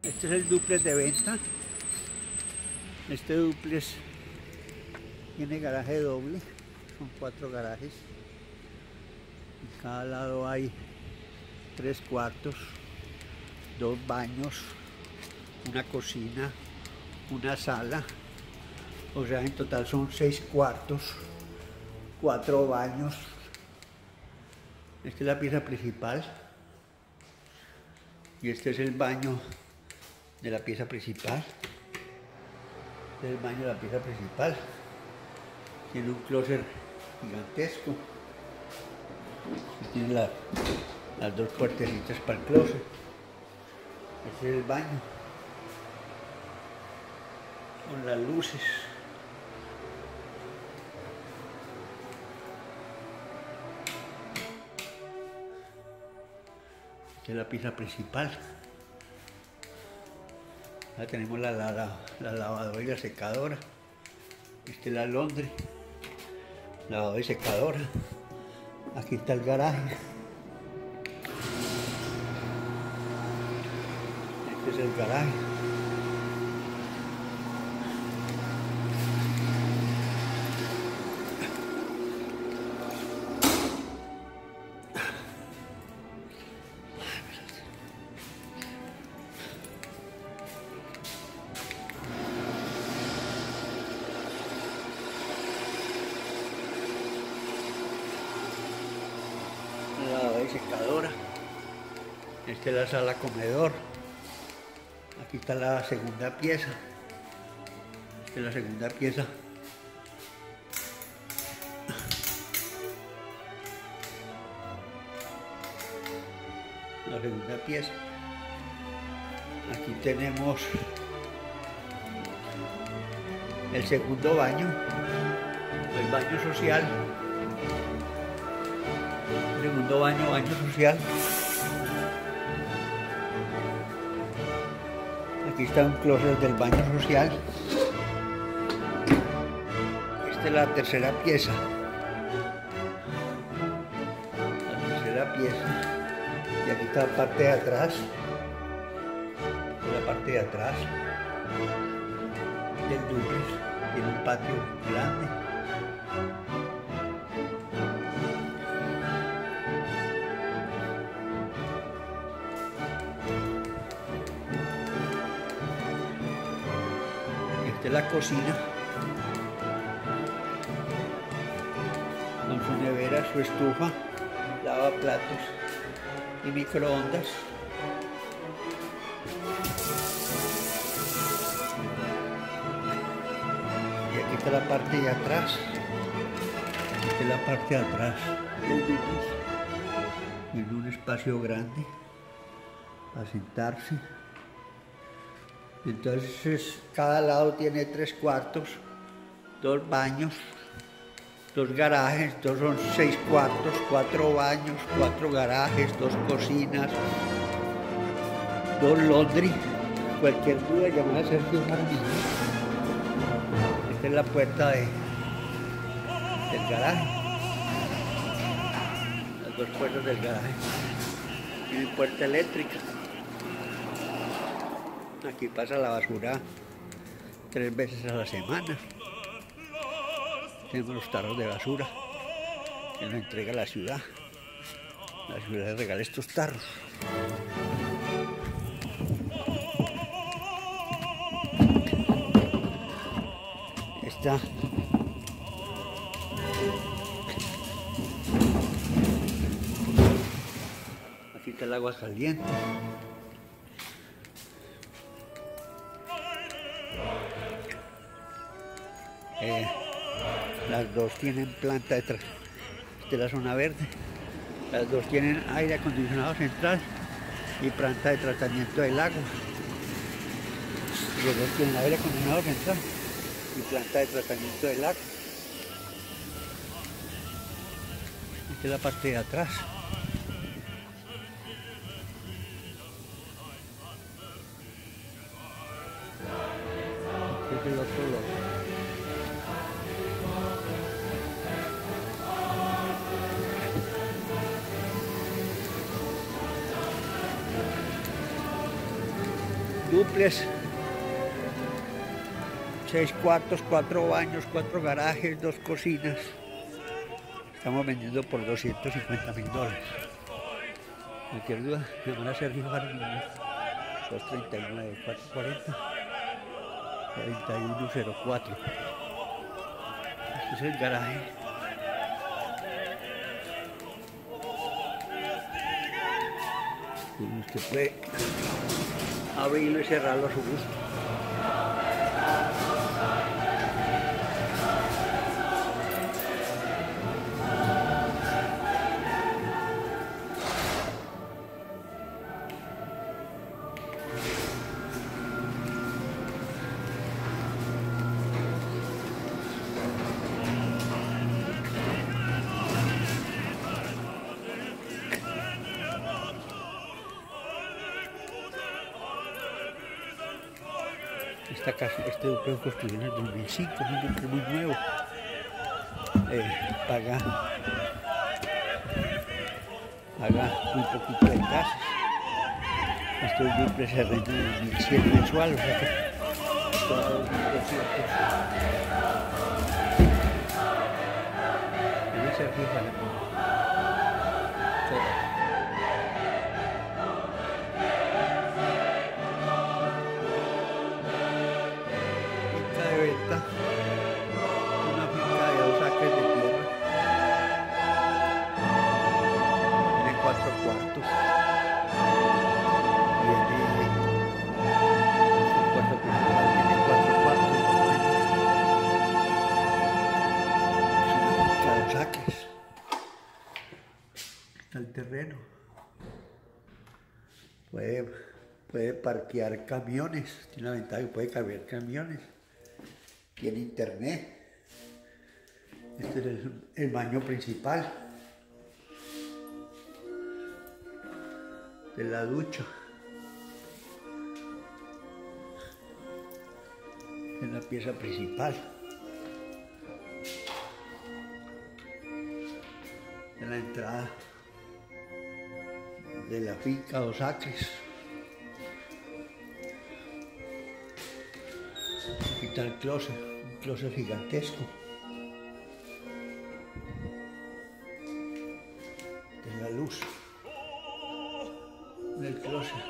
Este es el dúplex de venta. Este dúplex tiene garaje doble, son 4 garajes. En cada lado hay 3 cuartos, 2 baños, una cocina, una sala. O sea, en total son 6 cuartos, 4 baños. Esta es la pieza principal. Y este es el baño de la pieza principal. Este es el baño de la pieza principal. Tiene un closet gigantesco. Tiene las 2 puertecitas para el closet. Este es el baño. Con las luces. Esta es la pieza principal. Ya tenemos la lavadora y la secadora. Esta es la laundry, lavadora y secadora. Aquí está el garaje. Este es el garaje. Lavadora y secadora. Esta es la sala comedor. Aquí está la segunda pieza. Esta es la segunda pieza. La segunda pieza. Aquí tenemos el segundo baño, el baño social. Segundo baño, baño social. Aquí está un closet del baño social. Esta es la tercera pieza. La tercera pieza. Y aquí está la parte de atrás. La parte de atrás del dúplex. Tiene un patio grande. Esta es la cocina, con su nevera, su estufa, lavaplatos y microondas. Y aquí está la parte de atrás. Esta es la parte de atrás del dúplex. Tiene un espacio grande para sentarse. Entonces cada lado tiene 3 cuartos, 2 baños, 2 garajes, son 6 cuartos, 4 baños, 4 garajes, 2 cocinas, 2 laundry. Cualquier duda llamar a Sergio Jaramillo. Esta es la puerta del garaje. Las 2 puertas del garaje. Tiene puerta eléctrica. Aquí pasa la basura 3 veces a la semana. Tenemos los tarros de basura que nos entrega la ciudad. La ciudad le regala estos tarros. Está aquí está el agua caliente. Las 2 tienen planta de la zona verde. Las 2 tienen aire acondicionado central y planta de tratamiento del agua. Las 2 tienen aire acondicionado central y planta de tratamiento del agua. Esta es la parte de atrás. Este es el otro lado. duplex, 6 cuartos, 4 baños, 4 garajes, 2 cocinas. Estamos vendiendo por $250.000. Cualquier duda, llamar a Sergio Jaramillo, 239-440-4104. Este es el garaje. Y usted puede abrirlo y cerrarlo a su gusto. Esta casa, este duple fue construido en el 2005, es un duple muy nuevo. Paga muy poquito de tasas. Estos duples se rentan en 1.100 mensual, o sea que todo 1.200. Debe ser fija la cosa. Una finca de 2 acres de tierra, tiene 4 cuartos, tiene un cuarto principal, tiene 4 cuartos, es una finca de 2 acres, está el terreno, puede parquear camiones, tiene la ventaja que puede cargar camiones. Tiene internet. Este es el baño principal de la ducha. Es la pieza principal. En la entrada de la finca 2 acres. Aquí está el closet. Un closet gigantesco. De la luz. Del closet.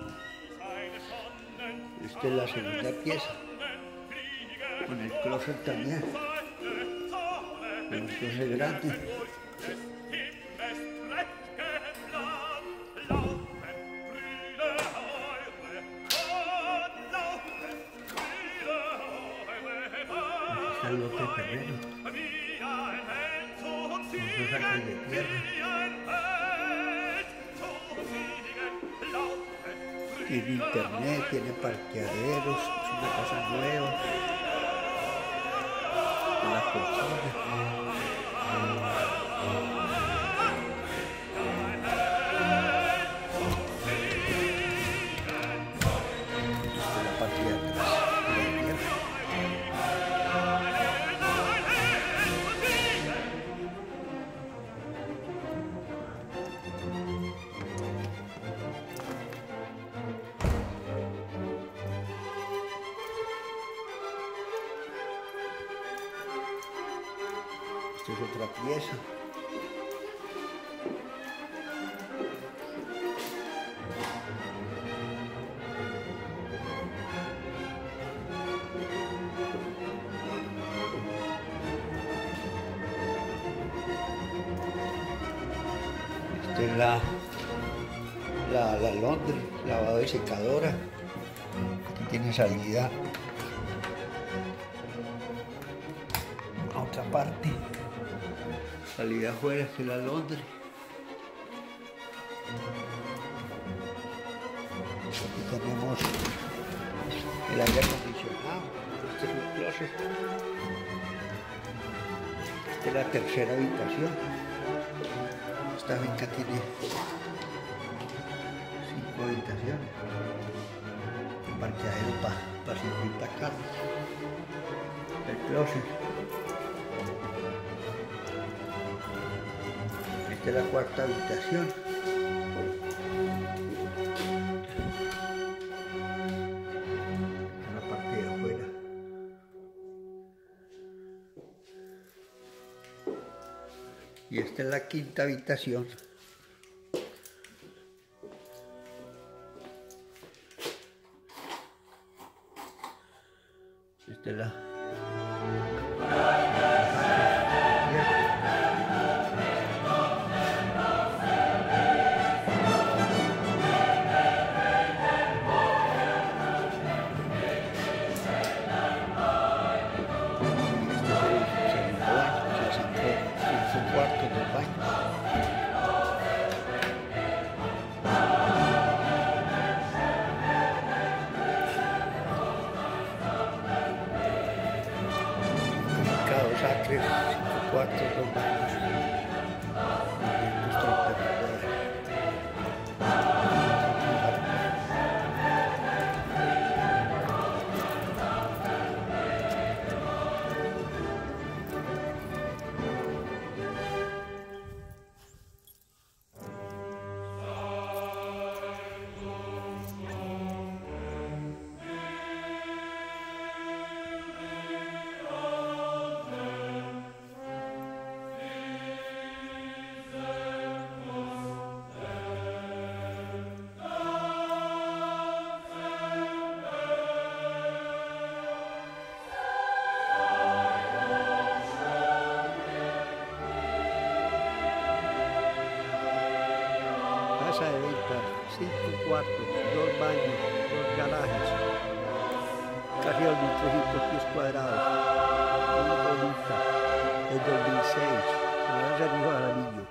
Esta es la segunda pieza. Con el closet también. Un closet grande. El lote de terreno, con 2 acres de tierra, tiene internet, tiene parqueaderos, es una casa nueva, la cocina, la parte de atrás. Esta es otra pieza. Esta es la Londres, lavado y secadora. Aquí tiene salida a otra parte. Salida afuera, esta es la Londres. Aquí tenemos el aire acondicionado. Este es un closet. Esta es la tercera habitación. Esta finca tiene 5 habitaciones. Un parqueadero para 50 carros. El closet. Esta es la cuarta habitación. Y esta es la quinta habitación. Esta es la... Acres, 5 cuartos, 2 baños, 530.000 dólares. Casa de venta, 5 cuartos, 2 baños, 2 garajes, casi 2.300 pies cuadrados, muy bonita, es 2006, ahora se dijo Jaramillo.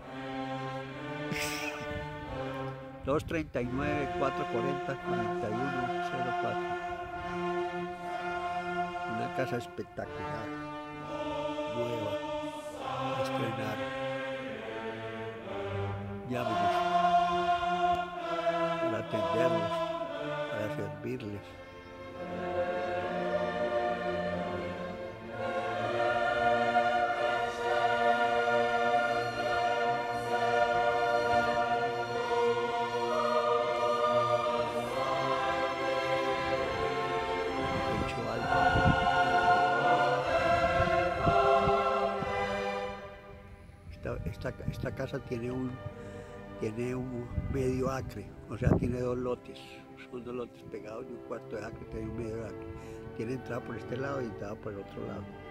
239 440 4104. Una casa espectacular, nueva, a estrenar. Llámenos para atenderlos, para servirles. Esta casa tiene un medio acre, o sea, tiene 2 lotes, son 2 lotes pegados de un cuarto de acre, tiene un medio acre. Tiene entrada por este lado y entrada por el otro lado.